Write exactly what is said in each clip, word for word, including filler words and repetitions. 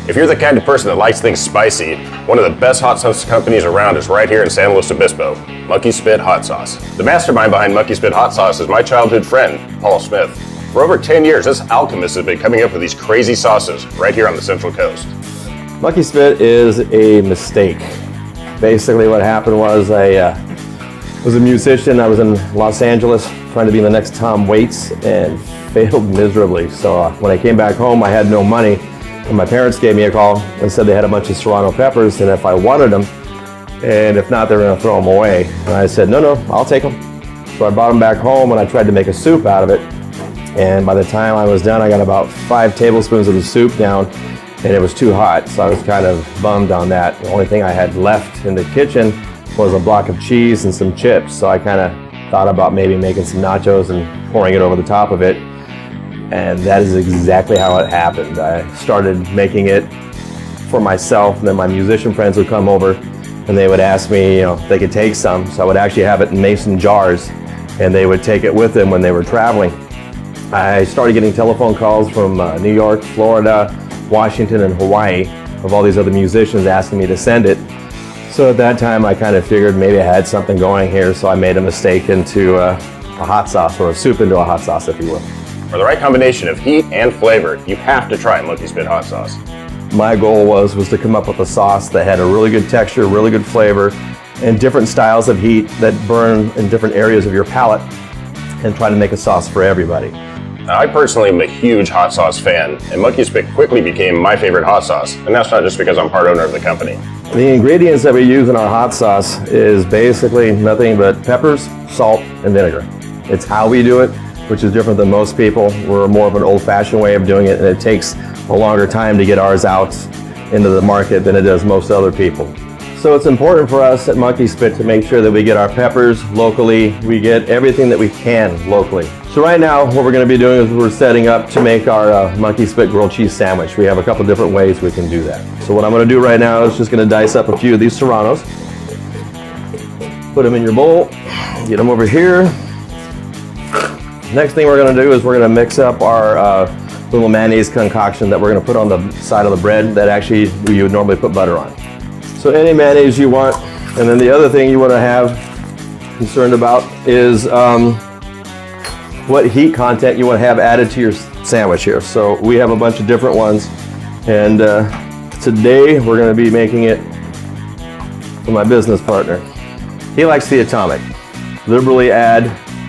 If you're the kind of person that likes things spicy, one of the best hot sauce companies around is right here in San Luis Obispo, Monkey Spit Hot Sauce. The mastermind behind Monkey Spit Hot Sauce is my childhood friend, Paul Smith. For over ten years, this alchemist has been coming up with these crazy sauces right here on the Central Coast. Monkey Spit is a mistake. Basically what happened was I uh, was a musician. I was in Los Angeles trying to be the next Tom Waits and failed miserably. So uh, when I came back home, I had no money. And my parents gave me a call and said they had a bunch of Serrano peppers and if I wanted them, and if not, they were going to throw them away. And I said, no, no, I'll take them. So I brought them back home and I tried to make a soup out of it. And by the time I was done, I got about five tablespoons of the soup down and it was too hot. So I was kind of bummed on that. The only thing I had left in the kitchen was a block of cheese and some chips. So I kind of thought about maybe making some nachos and pouring it over the top of it. And that is exactly how it happened. I started making it for myself, and then my musician friends would come over and they would ask me, you know, if they could take some. So I would actually have it in mason jars and they would take it with them when they were traveling. I started getting telephone calls from uh, New York, Florida, Washington, and Hawaii of all these other musicians asking me to send it. So at that time I kind of figured maybe I had something going here, so I made a mistake into uh, a hot sauce, or a soup into a hot sauce, if you will. For the right combination of heat and flavor, you have to try Monkey Spit Hot Sauce. My goal was, was to come up with a sauce that had a really good texture, really good flavor, and different styles of heat that burn in different areas of your palate, and try to make a sauce for everybody. Now, I personally am a huge hot sauce fan, and Monkey Spit quickly became my favorite hot sauce, and that's not just because I'm part owner of the company. The ingredients that we use in our hot sauce is basically nothing but peppers, salt, and vinegar. It's how we do it, which is different than most people. We're more of an old-fashioned way of doing it, and it takes a longer time to get ours out into the market than it does most other people. So it's important for us at Monkey Spit to make sure that we get our peppers locally, we get everything that we can locally. So right now, what we're going to be doing is we're setting up to make our uh, Monkey Spit grilled cheese sandwich. We have a couple different ways we can do that. So what I'm going to do right now is just going to dice up a few of these Serranos, put them in your bowl, get them over here. Next thing we're going to do is we're going to mix up our uh, little mayonnaise concoction that we're going to put on the side of the bread that actually you would normally put butter on. So any mayonnaise you want. And then the other thing you want to have concerned about is um, what heat content you want to have added to your sandwich here. So we have a bunch of different ones, and uh, today we're going to be making it for my business partner. He likes the atomic. Liberally add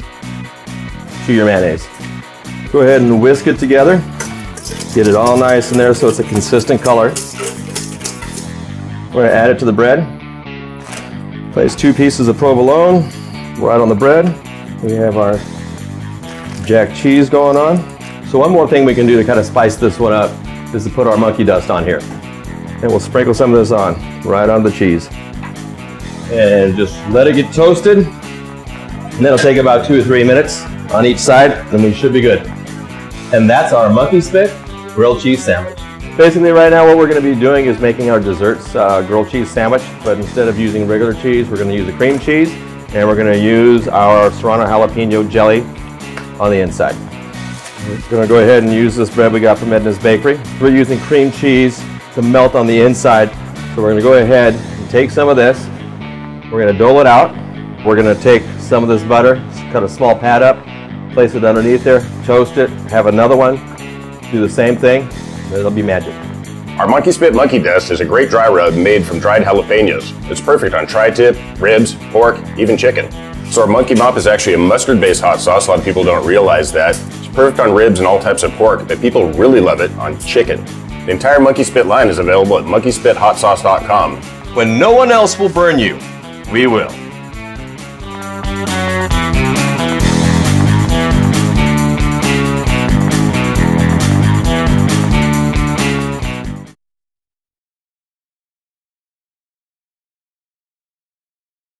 to your mayonnaise. Go ahead and whisk it together. Get it all nice in there so it's a consistent color. We're going to add it to the bread. Place two pieces of provolone right on the bread. We have our jack cheese going on. So one more thing we can do to kind of spice this one up is to put our monkey dust on here. And we'll sprinkle some of this on, right on the cheese. And just let it get toasted. And then it'll take about two or three minutes on each side, and we should be good. And that's our Monkey Spit grilled cheese sandwich. Basically right now what we're going to be doing is making our desserts uh, grilled cheese sandwich, but instead of using regular cheese, we're going to use a cream cheese, and we're going to use our Serrano jalapeno jelly on the inside. We're going to go ahead and use this bread we got from Edna's Bakery. We're using cream cheese to melt on the inside, so we're going to go ahead and take some of this. We're going to dole it out. We're going to take some of this butter, cut a small pad up, place it underneath there, toast it, have another one, do the same thing. It'll be magic. Our Monkey Spit Monkey Dust is a great dry rub made from dried jalapenos. It's perfect on tri-tip, ribs, pork, even chicken. So our Monkey Mop is actually a mustard-based hot sauce. A lot of people don't realize that. It's perfect on ribs and all types of pork, but people really love it on chicken. The entire Monkey Spit line is available at monkey spit hot sauce dot com. When no one else will burn you, we will.